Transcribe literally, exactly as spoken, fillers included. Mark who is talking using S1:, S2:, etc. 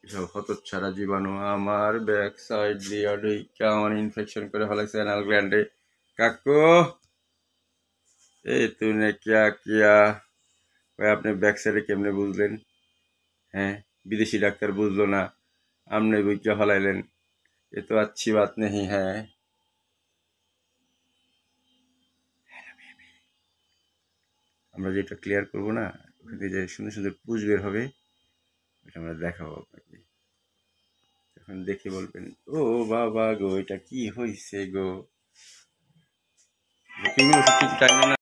S1: এসব হতচ্ছাড়া জীবাণু আমার ব্যাক সাইড দিয়ে ঢুইকা আমার ইনফেকশন করে ফেলাইছে অ্যানাল গ্ল্যান্ডে। কাকু এই তুই কিয়া কিয়া ভাই আপনি ব্যাক সাইডে কেমনে বুঝলেন? হ্যাঁ, বিদেশি ডাক্তার বুঝলো না, আপনি বুঝিয়া ফেলাইলেন। এ তো अच्छी बात नहीं है। আমরা যেটা ক্লিয়ার করবো না, ওখানে যে সুন্দর সুন্দর পুজ বের হবে, এটা আমরা দেখাবো আপনাকে। তখন দেখে বলবেন, ও বাবা গো, এটা কি হয়েছে গো। তুমি ওষুধ টাইমে না